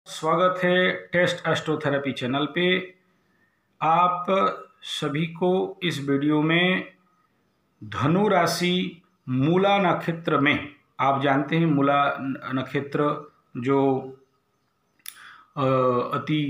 स्वागत है test एस्ट्रोथेरेपी channel पे। आप सभी को इस वीडियो में धनु राशि मूला नक्षत्र में, आप जानते हैं मूला नक्षत्र जो अति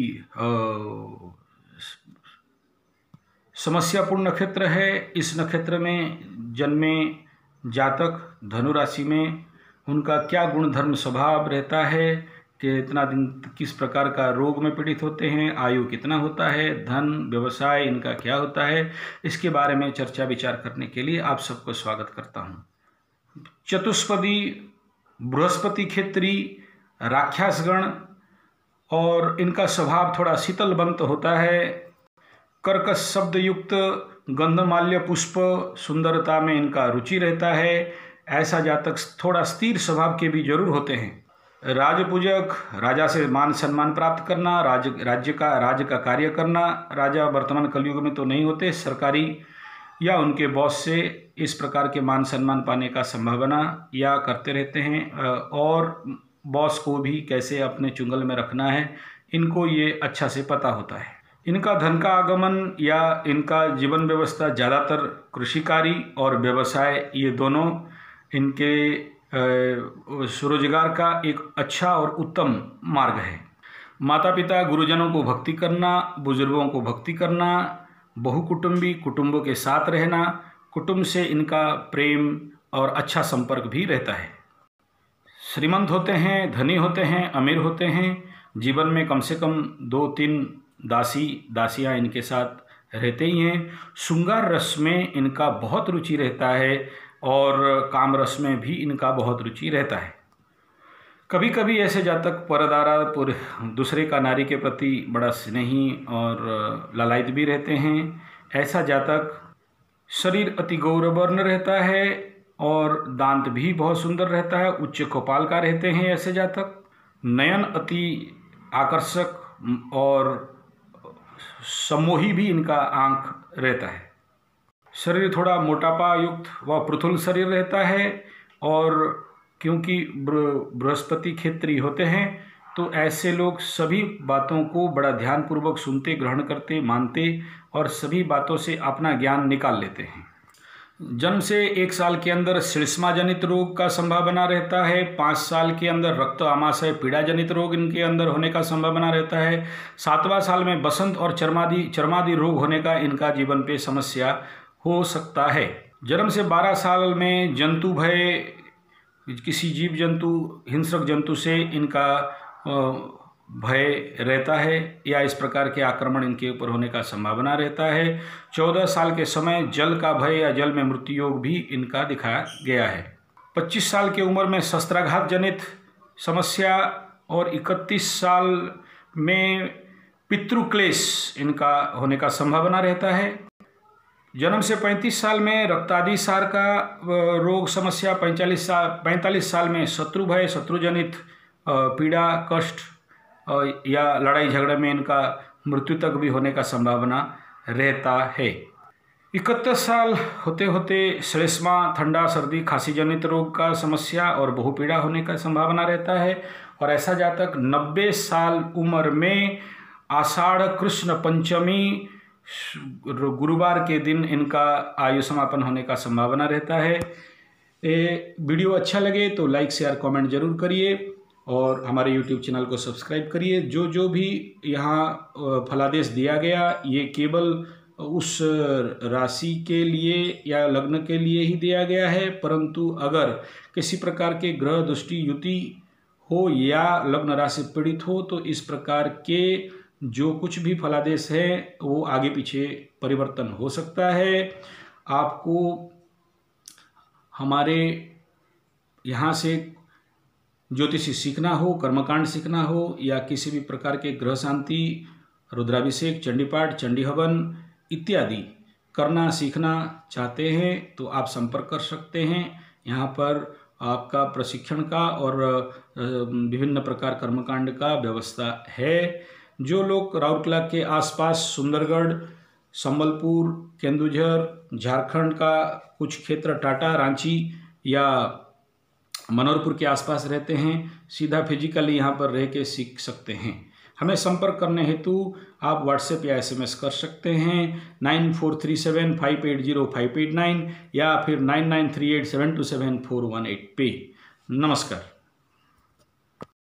समस्यापूर्ण नक्षत्र है। इस नक्षत्र में जन्मे जातक धनु राशि में उनका क्या गुणधर्म स्वभाव रहता है, कितना दिन किस प्रकार का रोग में पीड़ित होते हैं, आयु कितना होता है, धन व्यवसाय इनका क्या होता है, इसके बारे में चर्चा विचार करने के लिए आप सबको स्वागत करता हूं। चतुष्पदी बृहस्पति क्षेत्री राक्षसगण और इनका स्वभाव थोड़ा शीतलवंत होता है। कर्कश शब्द युक्त गंधमाल्य पुष्प सुंदरता में इनका रुचि रहता है। ऐसा जातक थोड़ा स्थिर स्वभाव के भी जरूर होते हैं। राजपूजक, राजा से मान सम्मान प्राप्त करना, राज्य का कार्य करना। राजा वर्तमान कलयुग में तो नहीं होते, सरकारी या उनके बॉस से इस प्रकार के मान सम्मान पाने का संभावना या करते रहते हैं, और बॉस को भी कैसे अपने चुंगल में रखना है इनको ये अच्छा से पता होता है। इनका धन का आगमन या इनका जीवन व्यवस्था ज़्यादातर कृषि कार्य और व्यवसाय, ये दोनों इनके स्वरोजगार का एक अच्छा और उत्तम मार्ग है। माता पिता गुरुजनों को भक्ति करना, बुजुर्गों को भक्ति करना, बहुकुटुंबी कुटुंबों के साथ रहना, कुटुंब से इनका प्रेम और अच्छा संपर्क भी रहता है। श्रीमंत होते हैं, धनी होते हैं, अमीर होते हैं। जीवन में कम से कम 2-3 दासियाँ इनके साथ रहते ही हैं। श्रृंगार रस में इनका बहुत रुचि रहता है और काम रस में भी इनका बहुत रुचि रहता है। कभी कभी ऐसे जातक परदारा दूसरे का नारी के प्रति बड़ा स्नेही और लालायित भी रहते हैं। ऐसा जातक शरीर अति गौरवर्ण रहता है और दांत भी बहुत सुंदर रहता है। उच्च कपाल का रहते हैं ऐसे जातक। नयन अति आकर्षक और सम्मोही भी इनका आंख रहता है। शरीर थोड़ा मोटापा युक्त व पृथुल शरीर रहता है, और क्योंकि बृहस्पति क्षेत्री होते हैं तो ऐसे लोग सभी बातों को बड़ा ध्यानपूर्वक सुनते, ग्रहण करते, मानते और सभी बातों से अपना ज्ञान निकाल लेते हैं। जन्म से 1 साल के अंदर श्लेष्मा जनित रोग का संभावना रहता है। 5 साल के अंदर रक्त आमाशय पीड़ा जनित रोग इनके अंदर होने का संभावना रहता है। 7वां साल में बसंत और चर्मादि रोग होने का इनका जीवन पे समस्या हो सकता है। जन्म से 12 साल में जंतु भय, किसी जीव जंतु हिंसक जंतु से इनका भय रहता है या इस प्रकार के आक्रमण इनके ऊपर होने का संभावना रहता है। 14 साल के समय जल का भय या जल में मृत्यु योग भी इनका दिखाया गया है। 25 साल की उम्र में शस्त्राघात जनित समस्या और 31 साल में पितृक्लेश इनका होने का संभावना रहता है। जन्म से 35 साल में रक्तादिसार का रोग समस्या, 45 साल में शत्रु भय, शत्रुजनित पीड़ा, कष्ट या लड़ाई झगड़े में इनका मृत्यु तक भी होने का संभावना रहता है। 31 साल होते होते श्लेष्मा, ठंडा, सर्दी, खांसी जनित रोग का समस्या और बहुपीड़ा होने का संभावना रहता है। और ऐसा जातक 90 साल उम्र में आषाढ़ कृष्ण पंचमी गुरुवार के दिन इनका आयु समापन होने का संभावना रहता है। वीडियो अच्छा लगे तो लाइक शेयर कमेंट जरूर करिए और हमारे YouTube चैनल को सब्सक्राइब करिए। जो भी यहाँ फलादेश दिया गया ये केवल उस राशि के लिए या लग्न के लिए ही दिया गया है, परंतु अगर किसी प्रकार के ग्रह दृष्टि युति हो या लग्न राशि पीड़ित हो तो इस प्रकार के जो कुछ भी फलादेश है वो आगे पीछे परिवर्तन हो सकता है। आपको हमारे यहाँ से ज्योतिषी सीखना हो, कर्मकांड सीखना हो या किसी भी प्रकार के ग्रह शांति, रुद्राभिषेक, चंडीपाठ, चंडी हवन इत्यादि करना सीखना चाहते हैं तो आप संपर्क कर सकते हैं। यहाँ पर आपका प्रशिक्षण का और विभिन्न प्रकार कर्मकांड का व्यवस्था है। जो लोग राउरकेला के आसपास सुंदरगढ़, संबलपुर, केंदुझर, झारखंड का कुछ क्षेत्र, टाटा, रांची या मनोहरपुर के आसपास रहते हैं, सीधा फिजिकली यहाँ पर रह के सीख सकते हैं। हमें संपर्क करने हेतु आप व्हाट्सएप या SMS कर सकते हैं 9437580589 या फिर 9938727418 पे। नमस्कार।